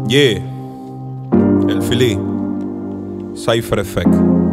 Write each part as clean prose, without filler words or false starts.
Yeah, el Philly, Cypher Effect.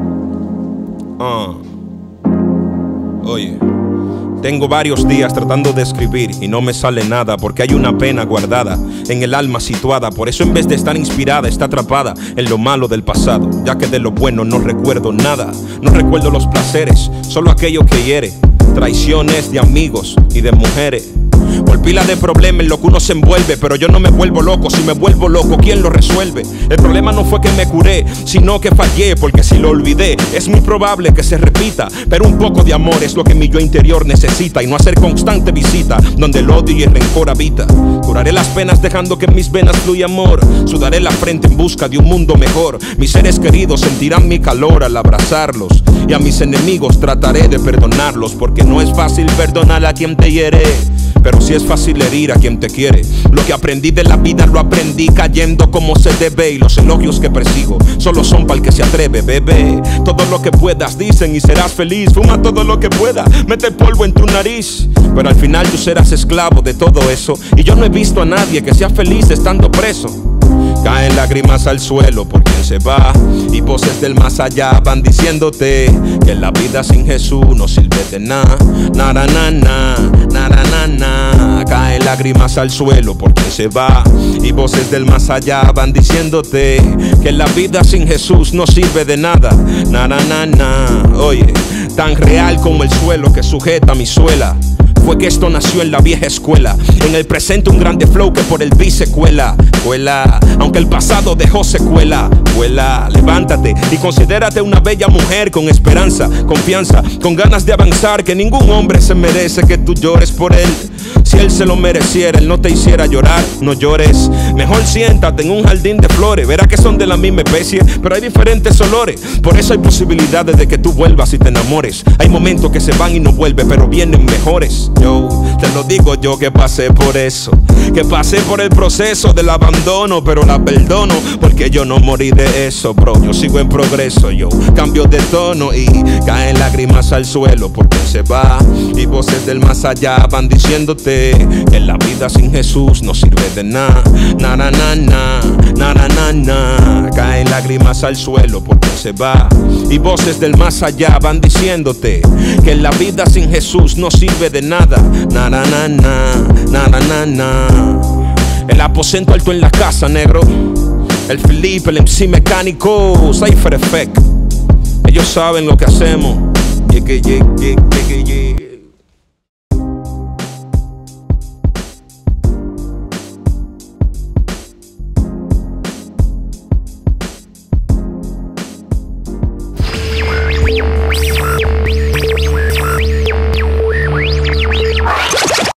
Oye, tengo varios días tratando de escribir y no me sale nada porque hay una pena guardada en el alma situada. Por eso en vez de estar inspirada está atrapada en lo malo del pasado, ya que de lo bueno no recuerdo nada. No recuerdo los placeres, solo aquello que hiere, traiciones de amigos y de mujeres. Por pila de problemas en lo que uno se envuelve, pero yo no me vuelvo loco. Si me vuelvo loco, ¿quién lo resuelve? El problema no fue que me curé, sino que fallé, porque si lo olvidé es muy probable que se repita. Pero un poco de amor es lo que mi yo interior necesita, y no hacer constante visita donde el odio y el rencor habita. Curaré las penas dejando que en mis venas fluya amor. Sudaré la frente en busca de un mundo mejor. Mis seres queridos sentirán mi calor al abrazarlos, y a mis enemigos trataré de perdonarlos, porque no es fácil perdonar a quien te hiere, pero sí es fácil herir a quien te quiere. Lo que aprendí de la vida lo aprendí cayendo como se debe, y los elogios que persigo solo son para el que se atreve. Bebé, todo lo que puedas dicen y serás feliz. Fuma todo lo que pueda, mete polvo en tu nariz, pero al final tú serás esclavo de todo eso. Y yo no he visto a nadie que sea feliz estando preso. Caen lágrimas al suelo por quien se va, y voces del más allá van diciéndote que la vida sin Jesús no sirve de nada. Nada, nada, nada, nada, nada. Caen lágrimas al suelo por quien se va, y voces del más allá van diciéndote que la vida sin Jesús no sirve de nada. Nada, nada, nada. Oye, tan real como el suelo que sujeta mi suela fue que esto nació en la vieja escuela. En el presente un grande flow que por el beat se cuela. Aunque el pasado dejó secuela. Vuela, levántate y considérate una bella mujer con esperanza, confianza, con ganas de avanzar. Que ningún hombre se merece que tú llores por él. Si él se lo mereciera, él no te hiciera llorar. No llores, mejor siéntate en un jardín de flores. Verás que son de la misma especie, pero hay diferentes olores. Por eso hay posibilidades de que tú vuelvas y te enamores. Hay momentos que se van y no vuelven, pero vienen mejores. Yo, te lo digo yo que pasé por eso, que pasé por el proceso del abandono, pero la perdono porque yo no morí de eso, bro. Yo sigo en progreso, yo cambio de tono y caen lágrimas al suelo porque se va, y voces del más allá van diciéndote que la vida sin Jesús no sirve de nada. Nada, nada, nada, nada, nada. Caen lágrimas al suelo porque se va, y voces del más allá van diciéndote que la vida sin Jesús no sirve de nada. Nada, nada, nada, nada, nada. El aposento alto en la casa, negro. El Felipe, el MC mecánico, Cypher Effect. Ellos saben lo que hacemos. Yeah.